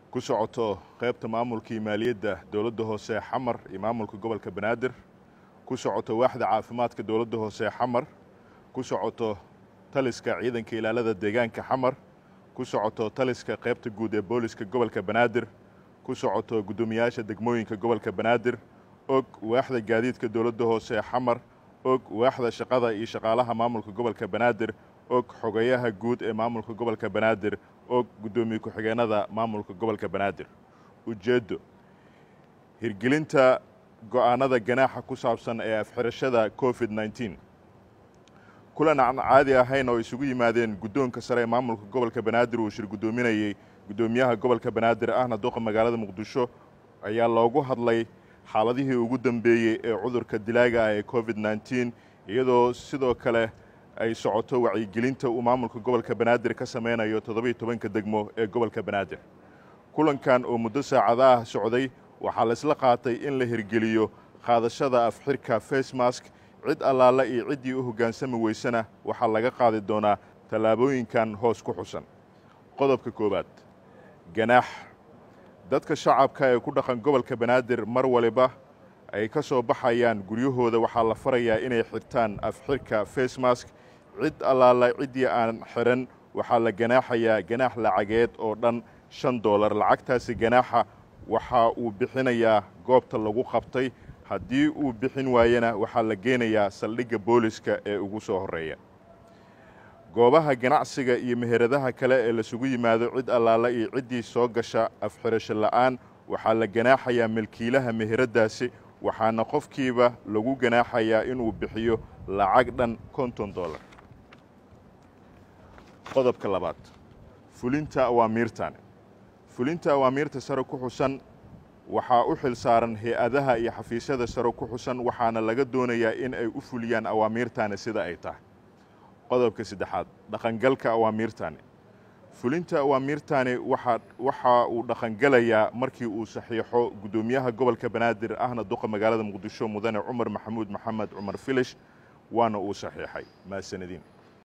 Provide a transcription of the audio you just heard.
ku socoto qaybta maamulka maaliyadda dawladda hoose Xamar iyo maamulka gobolka Banaadir ku socoto waaxda caafimaadka dawladda hoose Xamar ku socoto taliska ciidanka ilaalada deegaanka Xamar ku socoto taliska qaybta guud ee booliska gobolka Banaadir ku socoto gudoomiyaasha degmooyinka gobolka Banaadir og waaxda gaadiidka dawladda hoose Xamar og waaxda shaqada iyo shaqaalaha maamulka gobolka Banaadir og xogayaha guud ee maamulka gobolka Banaadir og gudoomiye ku-xigeenada maamulka gobolka Banaadir ujeedo hirgelinta go'aanada ganaaxa ku saabsan ee afxirashada COVID-19 kulan aan caadi ahayn oo isugu yimaadeen gudoonka sare ee maamulka gobolka Banaadir uu shir gudoominayay gudoomiyaha gobolka Banaadir ahna duqa magaalada Muqdisho ayaa loogu hadlay xaaladihii ugu dambeeyay ee cudurka dilaaga ah ee COVID-19 iyadoo sidoo kale ay socoto wacyigelinta uu maamulka gobolka Banaadir ka sameynayo 17 degmo ee gobolka Banaadir kulankan oo muddo saacadaha socday waxaa la isla qaatay in la hirgeliyo qaadashada afxirka face mask cid allaala iyo ciddii u hoggaansami weysana waxaa laga qaadi doonaa tallaabooyinkan hoos ku xusan qodobka koowaad ganaax dadka shacabka ee ku dhaqan gobolka Banaadir mar waliba ay ka soo baxayaan guryahooda waxaa la farayaa inay xirtaan afxirka face mask cid allaala ciddii aan xiran waxaa la ganaaxayaa ganaax lacageed oo dhan $5 lacagtaasi ganaaxa waxa uu bixinayaa goobta lagu qabtay haddii uu bixin waayana waxaa la geenayaa saldhigga booliska ee ugu soo horeeya goobaha ganacsiga iyo meheradaha kale ee la sugu yimaado cid allaala iyo ciddii soo gasha afxirasho la'aan waxaa la ganaaxayaa milkiilaha meheradaasi waxaana qofkiiba lagu ganaaxayaa inuu bixiyo lacag dhan $50 qodobka labaad fulinta awaamiirta sare ku xusan waxaa u xil saaran hay-adaha iyo xafiisyada sare ku xusan waxaana laga doonayaa in ay u fuliyaan awaamiirtani sida ay tahay qodobka saddexaad dhaqangalka awaamiirtani fulinta awaamiirtani waxa uu dhaqangalayaa markii uu saxiixo gudoomiyaha gobolka Banaadir ahna duqa magaalada Muqdisho mudane Cumar Maxamuud Maxamed Cumar Filish waana uu saxiixay maasanadiin